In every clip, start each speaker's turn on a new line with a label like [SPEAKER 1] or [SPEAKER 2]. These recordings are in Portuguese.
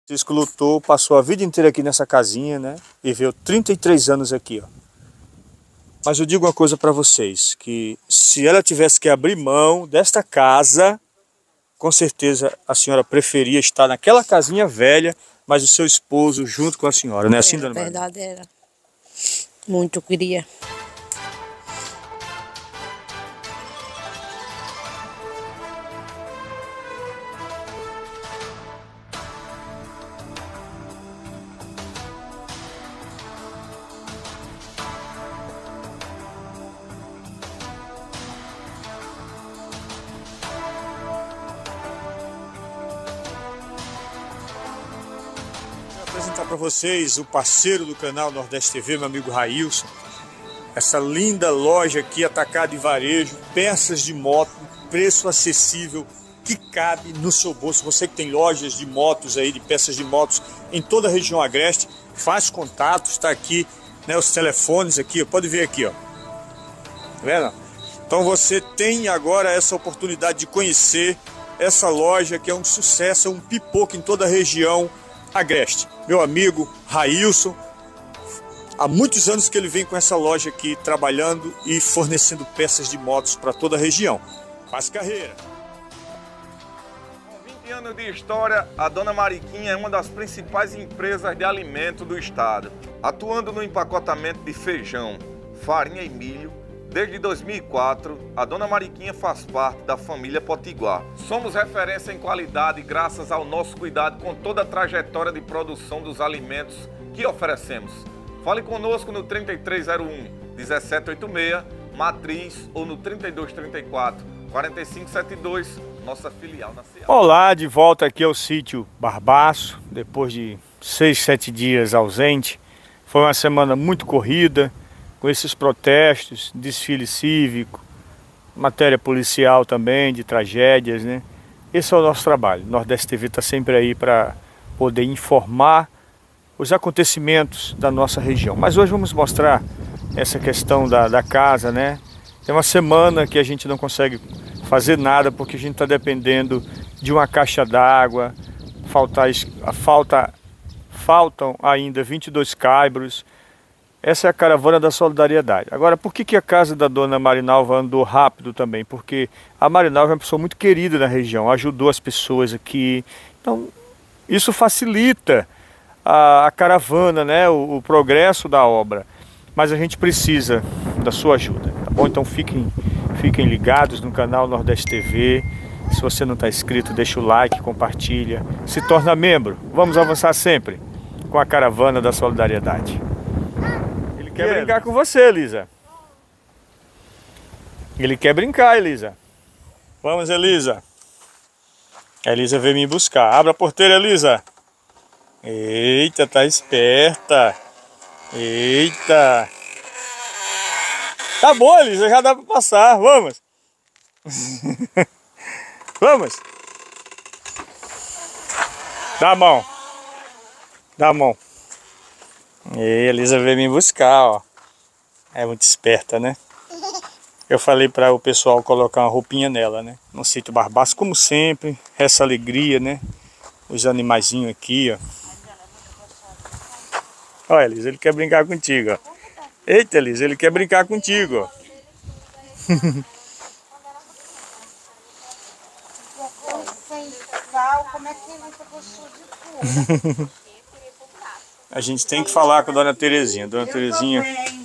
[SPEAKER 1] Francisco lutou, passou a vida inteira aqui nessa casinha, né? Viveu 33 anos aqui, ó. Mas eu digo uma coisa para vocês, que se ela tivesse que abrir mão desta casa, com certeza a senhora preferia estar naquela casinha velha, mas o seu esposo junto com a senhora, não é assim, dona Maria?
[SPEAKER 2] Verdade era. Muito queria.
[SPEAKER 1] Vou apresentar para vocês o parceiro do canal Nordeste TV, meu amigo Railson. Essa linda loja aqui, atacado e varejo, peças de moto, preço acessível, que cabe no seu bolso. Você que tem lojas de motos aí, de peças de motos em toda a região agreste, faz contato, está aqui, né, os telefones aqui, ó, pode ver aqui, ó. Tá vendo? Então você tem agora essa oportunidade de conhecer essa loja que é um sucesso, é um pipoco em toda a região agreste. Meu amigo Railson, há muitos anos que ele vem com essa loja aqui trabalhando e fornecendo peças de motos para toda a região. Faz carreira.
[SPEAKER 3] Com 20 anos de história, a Dona Mariquinha é uma das principais empresas de alimento do estado, atuando no empacotamento de feijão, farinha e milho. Desde 2004, a Dona Mariquinha faz parte da família Potiguar. Somos referência em qualidade graças ao nosso cuidado com toda a trajetória de produção dos alimentos que oferecemos. Fale conosco no 3301-1786, Matriz, ou no 3234-4572, nossa filial na Ceará.
[SPEAKER 1] Olá, de volta aqui ao sítio Barbaço, depois de 6, 7 dias ausente. Foi uma semana muito corrida, com esses protestos, desfile cívico, matéria policial também, de tragédias, né? Esse é o nosso trabalho. Nordeste TV está sempre aí para poder informar os acontecimentos da nossa região. Mas hoje vamos mostrar essa questão da casa, né? Tem uma semana que a gente não consegue fazer nada porque a gente está dependendo de uma caixa d'água, faltam ainda 22 caibros. Essa é a caravana da solidariedade. Agora, por que a casa da dona Marinalva andou rápido também? Porque a Marinalva é uma pessoa muito querida na região, ajudou as pessoas aqui. Então, isso facilita a caravana, né? O progresso da obra. Mas a gente precisa da sua ajuda, tá bom? Então fiquem ligados no canal Nordeste TV. Se você não está inscrito, deixa o like, compartilha, se torna membro. Vamos avançar sempre com a caravana da solidariedade. Quer brincar com você, Elisa. Ele quer brincar, Elisa. Vamos, Elisa. A Elisa veio me buscar. Abra a porteira, Elisa. Eita, tá esperta. Eita. Tá bom, Elisa, já dá pra passar. Vamos. Vamos. Dá a mão. Dá a mão. E a Elisa veio me buscar, ó. É muito esperta, né? Eu falei para o pessoal colocar uma roupinha nela, né? No sítio Barbaço, como sempre, essa alegria, né? Os animaizinhos aqui, ó. Olha, Elisa, ele quer brincar contigo, ó. Eita, Elisa, ele quer brincar contigo, ó. A gente tem que falar com a dona Terezinha. Dona Terezinha,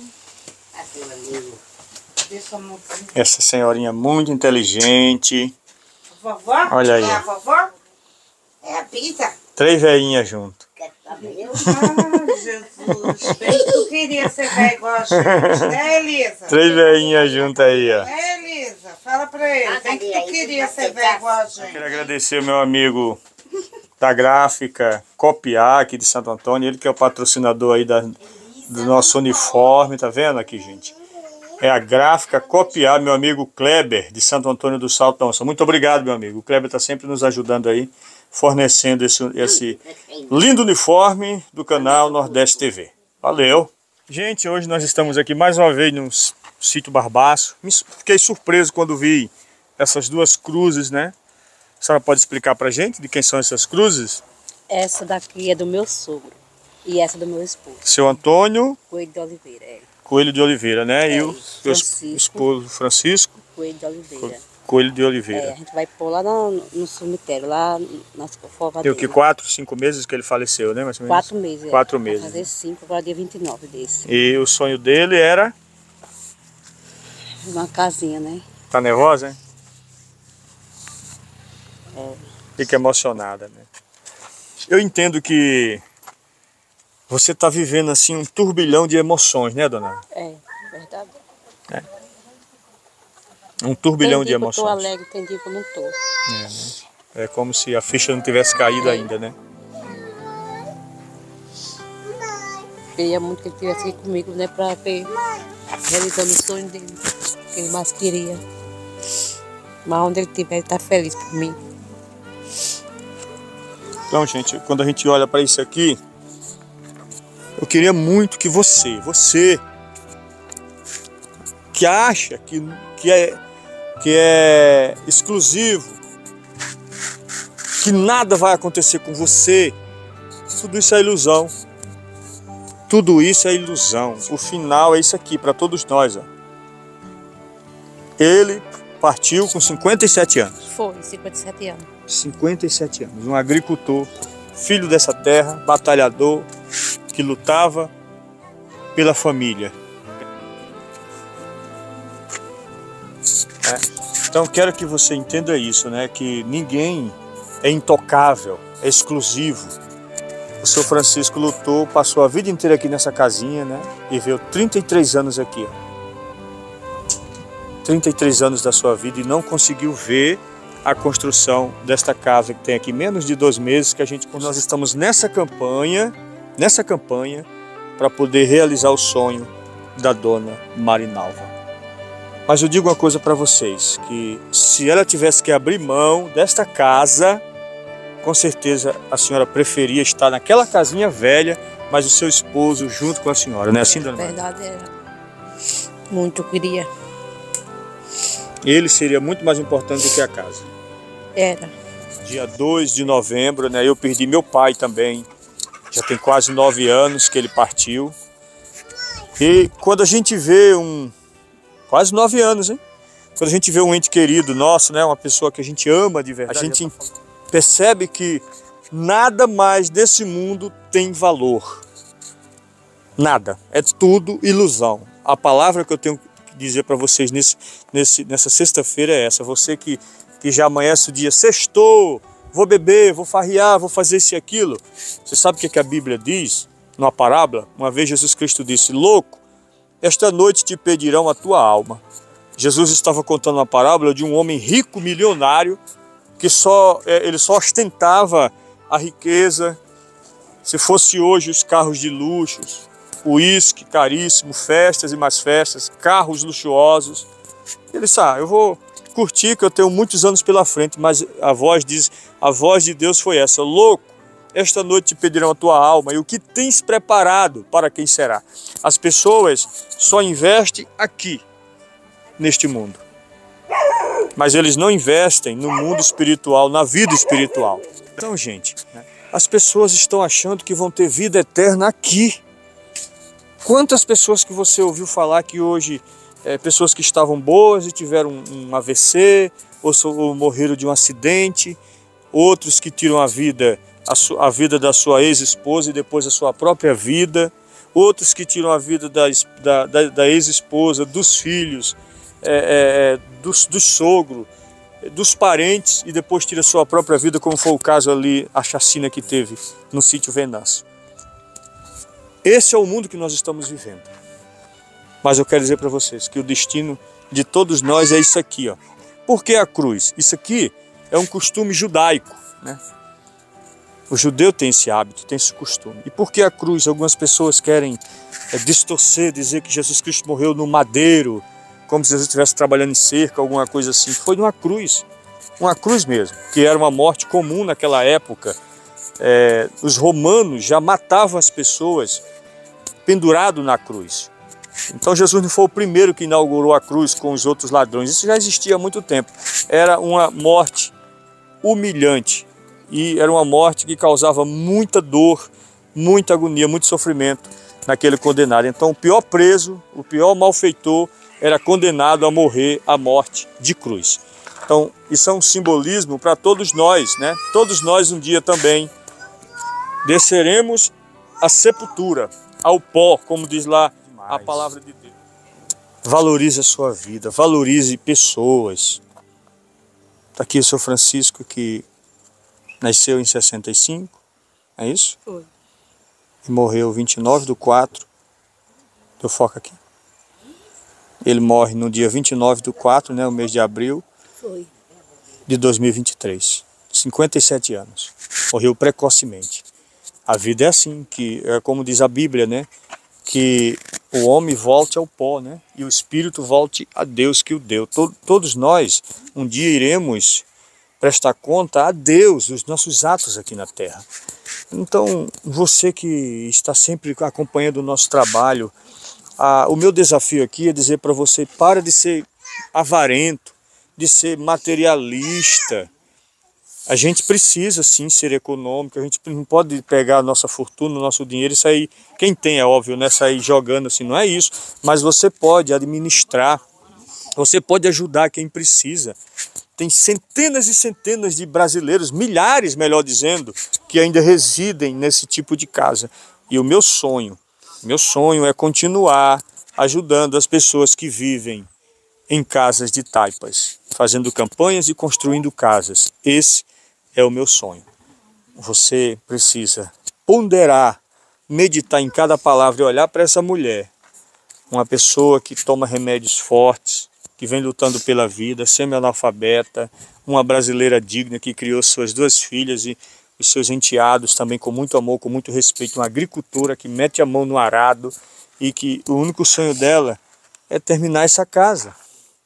[SPEAKER 1] essa senhorinha muito inteligente.
[SPEAKER 4] Vovó?
[SPEAKER 1] Olha aí.
[SPEAKER 4] É a vovó? É a pizza.
[SPEAKER 1] 3 velhinhas junto.
[SPEAKER 4] Ah, Jesus. Tu queria ser velho igual a gente, né, Elisa?
[SPEAKER 1] 3 velhinhas junto aí, ó.
[SPEAKER 4] É, Elisa? Fala pra ele. Tem que tu queria ser velho igual a gente.
[SPEAKER 1] Quero agradecer ao meu amigo da gráfica Copiar, aqui de Santo Antônio. Ele que é o patrocinador aí do nosso uniforme. Tá vendo aqui, gente? É a gráfica Copiar, meu amigo Kleber, de Santo Antônio do Salto. Muito obrigado, meu amigo. O Kleber está sempre nos ajudando aí, fornecendo esse lindo uniforme do canal Nordeste TV. Valeu! Gente, hoje nós estamos aqui mais uma vez no sítio Barbaço. Fiquei surpreso quando vi essas 2 cruzes, né? A senhora pode explicar pra gente de quem são essas cruzes?
[SPEAKER 2] Essa daqui é do meu sogro e essa do meu esposo.
[SPEAKER 1] Seu Antônio
[SPEAKER 2] Coelho de Oliveira, é.
[SPEAKER 1] Coelho de Oliveira, né? E o seu
[SPEAKER 2] Francisco.
[SPEAKER 1] esposo Francisco
[SPEAKER 2] Coelho de Oliveira.
[SPEAKER 1] Coelho de
[SPEAKER 2] É,
[SPEAKER 1] Oliveira.
[SPEAKER 2] a gente vai pôr lá no cemitério, lá nas
[SPEAKER 1] Tem
[SPEAKER 2] forvadeiras.
[SPEAKER 1] o que, 4, 5 meses que ele faleceu, né? Mais ou menos?
[SPEAKER 2] 4 meses.
[SPEAKER 1] 4
[SPEAKER 2] Vai
[SPEAKER 1] meses.
[SPEAKER 2] fazer 5, agora dia 29 desse.
[SPEAKER 1] E o sonho dele era...
[SPEAKER 2] Uma casinha, né?
[SPEAKER 1] Tá nervosa, hein?
[SPEAKER 2] É.
[SPEAKER 1] Fica emocionada, né? Eu entendo que você está vivendo assim um turbilhão de emoções, né, dona?
[SPEAKER 2] É, verdade.
[SPEAKER 1] Um turbilhão
[SPEAKER 2] Tem
[SPEAKER 1] de
[SPEAKER 2] dia que eu
[SPEAKER 1] emoções.
[SPEAKER 2] tô alegre, tem dia que eu não tô.
[SPEAKER 1] É como se a ficha não tivesse caído ainda, né?
[SPEAKER 2] Queria muito que ele estivesse aqui comigo, né? Pra ver, realizando o sonho dele, que ele mais queria. Mas onde ele estiver, ele tá feliz por mim.
[SPEAKER 1] Então, gente, quando a gente olha para isso aqui, eu queria muito que você que acha que é exclusivo, que nada vai acontecer com você, tudo isso é ilusão. Tudo isso é ilusão. O final é isso aqui para todos nós. Ó. Ele partiu com 57 anos.
[SPEAKER 2] Foi, 57 anos.
[SPEAKER 1] 57 anos. Um agricultor, filho dessa terra, batalhador, que lutava pela família. Então quero que você entenda isso, né? Que ninguém é intocável, é exclusivo. O seu Francisco lutou, passou a vida inteira aqui nessa casinha, né? E viveu 33 anos aqui. 33 anos da sua vida e não conseguiu ver a construção desta casa que tem aqui menos de 2 meses que a gente... Nós estamos nessa campanha para poder realizar o sonho da dona Marinalva. Mas eu digo uma coisa para vocês, que se ela tivesse que abrir mão desta casa, com certeza a senhora preferia estar naquela casinha velha, mas o seu esposo junto com a senhora, não é assim, dona Maria?
[SPEAKER 2] Verdade era. Muito queria.
[SPEAKER 1] Ele seria muito mais importante do que a casa.
[SPEAKER 2] Era.
[SPEAKER 1] Dia 2 de novembro, né, eu perdi meu pai também. Já tem quase 9 anos que ele partiu. E quando a gente vê quase 9 anos, hein? Quando a gente vê um ente querido nosso, né, uma pessoa que a gente ama de verdade, a gente percebe que nada mais desse mundo tem valor. Nada. É tudo ilusão. A palavra que eu tenho que dizer para vocês nessa sexta-feira é essa. Você que já amanhece o dia, sextou, vou beber, vou farrear, vou fazer isso e aquilo. Você sabe o que a Bíblia diz? Numa parábola, uma vez Jesus Cristo disse: louco, esta noite te pedirão a tua alma. Jesus estava contando uma parábola de um homem rico, milionário, que ele só ostentava a riqueza. Se fosse hoje os carros de luxo, uísque caríssimo, festas e mais festas, carros luxuosos. Ele disse: eu vou curtir que eu tenho muitos anos pela frente, mas a voz de Deus foi essa: louco, esta noite te pedirão a tua alma, e o que tens preparado para quem será? As pessoas só investem aqui, neste mundo. Mas eles não investem no mundo espiritual, na vida espiritual. Então, gente, as pessoas estão achando que vão ter vida eterna aqui. Quantas pessoas que você ouviu falar que hoje, pessoas que estavam boas e tiveram um AVC, ou morreram de um acidente, outros que tiram a vida da sua ex-esposa e depois a sua própria vida, outros que tiram a vida da ex-esposa, dos filhos, do sogro, dos parentes e depois tira a sua própria vida, como foi o caso ali, a chacina que teve no sítio Venâncio. Esse é o mundo que nós estamos vivendo. Mas eu quero dizer para vocês que o destino de todos nós é isso aqui, ó. Por que a cruz? Isso aqui é um costume judaico, né? O judeu tem esse hábito, tem esse costume. E por que a cruz? Algumas pessoas querem distorcer, dizer que Jesus Cristo morreu no madeiro, como se Jesus estivesse trabalhando em cerca, alguma coisa assim. Foi numa cruz mesmo, que era uma morte comum naquela época. Os romanos já matavam as pessoas pendurado na cruz. Então Jesus não foi o primeiro que inaugurou a cruz com os outros ladrões. Isso já existia há muito tempo. Era uma morte humilhante, e era uma morte que causava muita dor, muita agonia, muito sofrimento naquele condenado. Então o pior preso, o pior malfeitor era condenado a morrer à morte de cruz. Então isso é um simbolismo para todos nós, né? Todos nós um dia também desceremos à sepultura, ao pó, como diz lá a palavra de Deus. Valorize a sua vida, valorize pessoas. Está aqui o Sr. Francisco, que nasceu em 65, é isso?
[SPEAKER 2] Foi.
[SPEAKER 1] E morreu 29/4. Deu foco aqui. Ele morre no dia 29/4, né, o mês de abril.
[SPEAKER 2] Foi.
[SPEAKER 1] De 2023. 57 anos. Morreu precocemente. A vida é assim, que é como diz a Bíblia, né? Que o homem volte ao pó, né? E o espírito volte a Deus que o deu. Todos nós um dia iremos prestar conta a Deus dos nossos atos aqui na terra. Então, você que está sempre acompanhando o nosso trabalho, o meu desafio aqui é dizer para você, para de ser avarento, de ser materialista. A gente precisa sim ser econômico, a gente não pode pegar a nossa fortuna, o nosso dinheiro e sair, quem tem é óbvio, né, sair jogando assim, não é isso, mas você pode administrar, você pode ajudar quem precisa. Tem centenas e centenas de brasileiros, milhares, melhor dizendo, que ainda residem nesse tipo de casa. E o meu sonho é continuar ajudando as pessoas que vivem em casas de taipas, fazendo campanhas e construindo casas. Esse é o meu sonho. Você precisa ponderar, meditar em cada palavra e olhar para essa mulher, uma pessoa que toma remédios fortes, que vem lutando pela vida, semi-analfabeta, uma brasileira digna que criou suas 2 filhas e os seus enteados também com muito amor, com muito respeito, uma agricultora que mete a mão no arado e que o único sonho dela é terminar essa casa.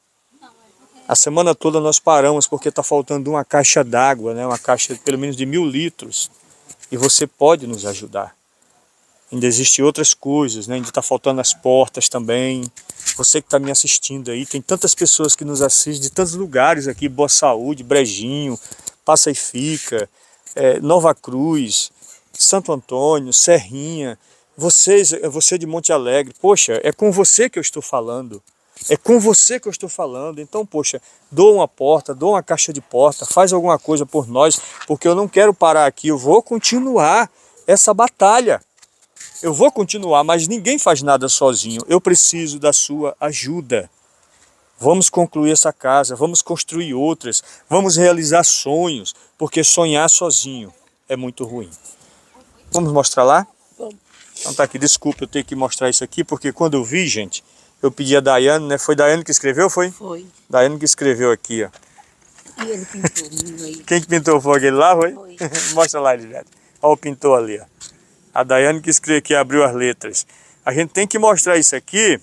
[SPEAKER 1] A semana toda nós paramos porque está faltando uma caixa d'água, né? Uma caixa de pelo menos de 1000 litros. E você pode nos ajudar. Ainda existem outras coisas, né? Ainda está faltando as portas também. Você que está me assistindo aí, tem tantas pessoas que nos assistem de tantos lugares aqui, Boa Saúde, Brejinho, Passa e Fica, Nova Cruz, Santo Antônio, Serrinha. Você de Monte Alegre, poxa, é com você que eu estou falando. É com você que eu estou falando. Então, poxa, doa uma porta, doa uma caixa de porta, faz alguma coisa por nós, porque eu não quero parar aqui, eu vou continuar essa batalha. Eu vou continuar, mas ninguém faz nada sozinho. Eu preciso da sua ajuda. Vamos concluir essa casa, vamos construir outras, vamos realizar sonhos, porque sonhar sozinho é muito ruim. Vamos mostrar lá?
[SPEAKER 2] Vamos.
[SPEAKER 1] Então tá aqui, desculpa eu ter que mostrar isso aqui, porque quando eu vi, gente, eu pedi a Daiane, né? Foi Daiane que escreveu, foi?
[SPEAKER 2] Foi.
[SPEAKER 1] Daiane que escreveu aqui, ó.
[SPEAKER 2] E ele pintou aí.
[SPEAKER 1] Quem que pintou foi aquele lá, foi?
[SPEAKER 2] Foi.
[SPEAKER 1] Mostra lá, Elisete. Olha o pintor ali, ó. A Daiane que escreveu, que abriu as letras. A gente tem que mostrar isso aqui.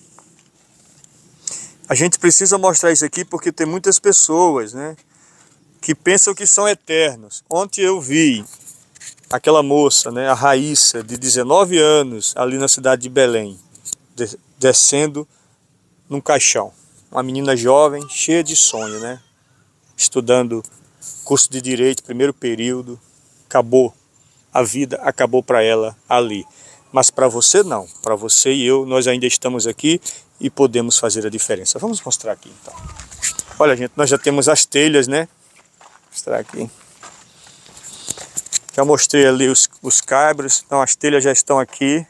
[SPEAKER 1] A gente precisa mostrar isso aqui porque tem muitas pessoas, né, que pensam que são eternos. Ontem eu vi aquela moça, né, a Raíssa, de 19 anos, ali na cidade de Belém, descendo num caixão. Uma menina jovem, cheia de sonho, né? Estudando curso de Direito, primeiro período. Acabou. A vida acabou para ela ali. Mas para você não. Para você e eu, nós ainda estamos aqui e podemos fazer a diferença. Vamos mostrar aqui então. Olha, gente, nós já temos as telhas, né? Vou mostrar aqui. Já mostrei ali os caibros. Então as telhas já estão aqui.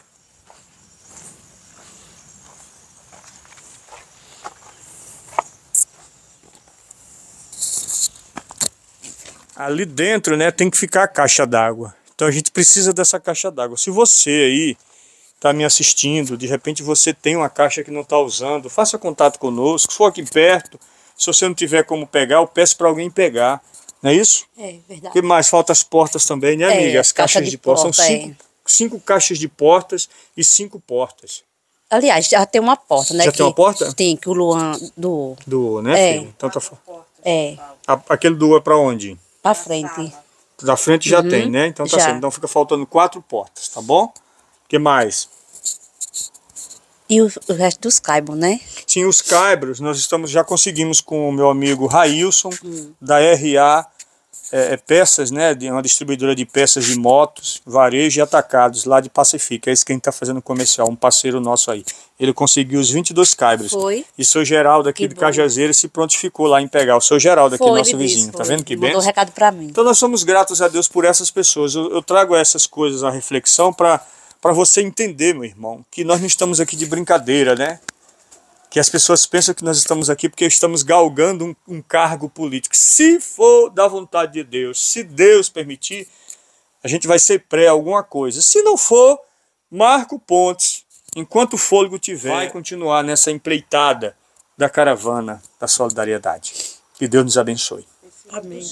[SPEAKER 1] Ali dentro, né, tem que ficar a caixa d'água. Então a gente precisa dessa caixa d'água. Se você aí está me assistindo, de repente você tem uma caixa que não está usando, faça contato conosco. Se for aqui perto, se você não tiver como pegar, eu peço para alguém pegar. Não é isso?
[SPEAKER 2] É verdade.
[SPEAKER 1] O que mais? Falta as portas também, né, amiga? As caixas de porta. São cinco caixas de portas e 5 portas.
[SPEAKER 2] Aliás, já tem uma porta, né?
[SPEAKER 1] Já tem uma porta?
[SPEAKER 2] Tem, que o Luan doou.
[SPEAKER 1] Doou, né, filho? Então tá... Aquele doou é para onde?
[SPEAKER 2] Pra frente.
[SPEAKER 1] Da frente já tem, né? Então tá
[SPEAKER 2] já.
[SPEAKER 1] certo. Então fica faltando 4 portas, tá bom? O que mais?
[SPEAKER 2] E o resto dos caibros, né?
[SPEAKER 1] Sim, os caibros, nós já conseguimos com o meu amigo Railson, da RA peças, né, de uma distribuidora de peças de motos, varejo e atacados lá de Pacifica. É isso que a gente está fazendo comercial, um parceiro nosso aí. Ele conseguiu os 22 calibres.
[SPEAKER 2] Foi.
[SPEAKER 1] E o seu Geraldo aqui de Cajazeiras se prontificou lá em pegar. O seu Geraldo aqui, nosso vizinho. Tá vendo que bem?
[SPEAKER 2] Mandou um recado para mim.
[SPEAKER 1] Então nós somos gratos a Deus por essas pessoas. Eu trago essas coisas à reflexão para você entender, meu irmão, que nós não estamos aqui de brincadeira, né? Que as pessoas pensam que nós estamos aqui porque estamos galgando um cargo político. Se for da vontade de Deus, se Deus permitir, a gente vai ser pré alguma coisa. Se não for, Marco Pontes, enquanto o fôlego tiver, vai continuar nessa empreitada da caravana da solidariedade. Que Deus nos abençoe.
[SPEAKER 2] Amém.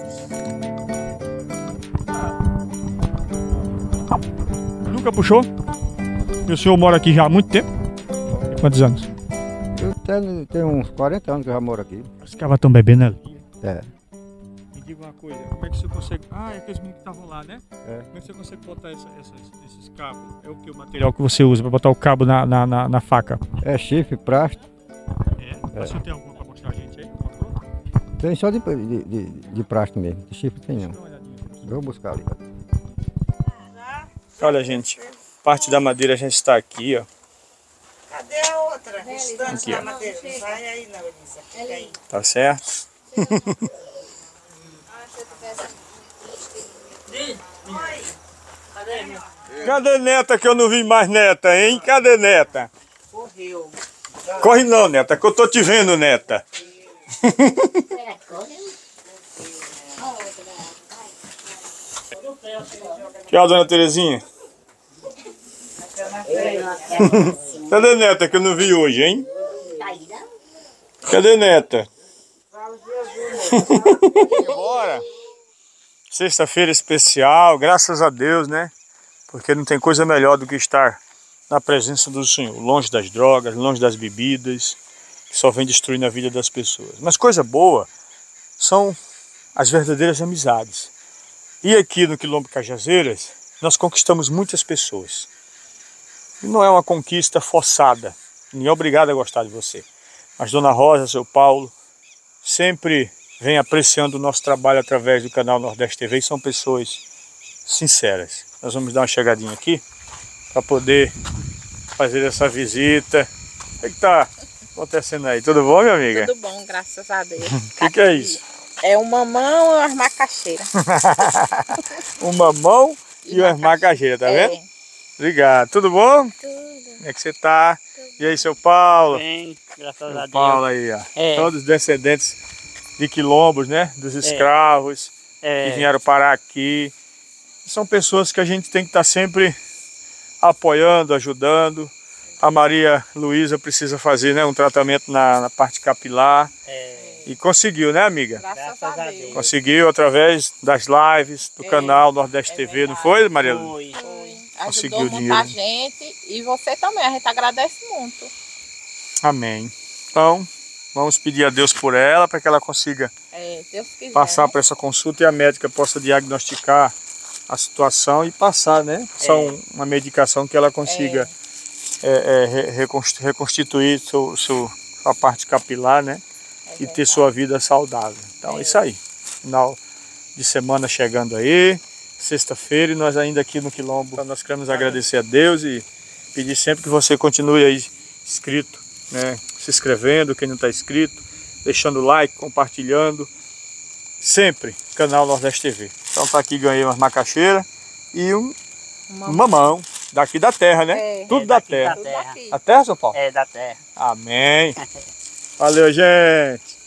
[SPEAKER 1] Nunca puxou? E o senhor mora aqui já há muito tempo? Quantos anos?
[SPEAKER 5] Eu tenho uns 40 anos que eu já moro aqui.
[SPEAKER 1] Os caras estão bebendo ali.
[SPEAKER 5] É.
[SPEAKER 1] Me diga uma coisa, como é que você consegue... Ah, é aqueles meninos que estavam lá, né?
[SPEAKER 5] É.
[SPEAKER 1] Como é que você consegue botar esses cabos? É o que o material que você usa para botar o cabo na faca?
[SPEAKER 5] É chifre, plástico.
[SPEAKER 1] É? O senhor tem alguma para mostrar a gente aí?
[SPEAKER 5] Tem só de plástico mesmo. De chifre tem não. Vou buscar ali.
[SPEAKER 1] Olha, gente, parte da madeira já está aqui, ó.
[SPEAKER 4] Cadê a outra? Restante
[SPEAKER 1] Aqui,
[SPEAKER 4] da
[SPEAKER 1] ó.
[SPEAKER 4] madeira. Não vai aí não, Elisa. Fica aí.
[SPEAKER 1] Tá certo? Cadê Neta que eu não vi mais Neta, hein? Cadê Neta?
[SPEAKER 4] Correu.
[SPEAKER 1] Corre não, Neta, que eu tô te vendo, Neta. Tchau, dona Terezinha. Cadê Neta que eu não vi hoje, hein? Cadê Neta? Bora! Sexta-feira especial, graças a Deus, né? Porque não tem coisa melhor do que estar na presença do Senhor, longe das drogas, longe das bebidas, que só vem destruindo a vida das pessoas. Mas coisa boa são as verdadeiras amizades. E aqui no Quilombo Cajazeiras, nós conquistamos muitas pessoas. E não é uma conquista forçada, ninguém é obrigado a gostar de você. Mas Dona Rosa, seu Paulo, sempre vem apreciando o nosso trabalho através do canal Nordeste TV e são pessoas sinceras. Nós vamos dar uma chegadinha aqui para poder fazer essa visita. O que está acontecendo aí? Tudo bom, minha amiga?
[SPEAKER 6] Tudo bom, graças a Deus.
[SPEAKER 1] O que é isso?
[SPEAKER 6] É um mamão e umas macaxeiras.
[SPEAKER 1] Um mamão e umas macaxeiras, tá vendo? Obrigado. Tudo bom?
[SPEAKER 6] Tudo.
[SPEAKER 1] Como é que você tá? E aí, seu Paulo?
[SPEAKER 7] Bem, graças a Deus.
[SPEAKER 1] Paulo aí, ó.
[SPEAKER 7] É.
[SPEAKER 1] Todos descendentes de quilombos, né? Dos escravos que vieram parar aqui. São pessoas que a gente tem que estar sempre apoiando, ajudando. A Maria Luísa precisa fazer, né, um tratamento na parte capilar. E conseguiu, né, amiga?
[SPEAKER 6] Graças a Deus.
[SPEAKER 1] Conseguiu através das lives do canal Nordeste TV, não foi, Maria Luísa? Conseguiu
[SPEAKER 6] Ajudou
[SPEAKER 1] dinheiro.
[SPEAKER 6] muita gente e você também, a gente agradece muito.
[SPEAKER 1] Amém. Então, vamos pedir a Deus por ela, para que ela consiga
[SPEAKER 6] Deus quiser,
[SPEAKER 1] passar
[SPEAKER 6] né?
[SPEAKER 1] por essa consulta e a médica possa diagnosticar a situação e passar, né? Passar uma medicação que ela consiga reconstituir sua parte capilar, né? E ter sua vida saudável. Então é isso aí. Final de semana chegando aí, sexta-feira, e nós ainda aqui no Quilombo. Então, nós queremos agradecer a Deus e pedir sempre que você continue aí inscrito, né? Se inscrevendo, quem não está inscrito, deixando like, compartilhando. Sempre, canal Nordeste TV. Então tá aqui, ganhei umas macaxeiras e um mamão. Daqui da terra, né? Tudo da terra.
[SPEAKER 7] Da terra.
[SPEAKER 1] Da terra, São Paulo?
[SPEAKER 7] É, da terra.
[SPEAKER 1] Amém. Valeu, gente.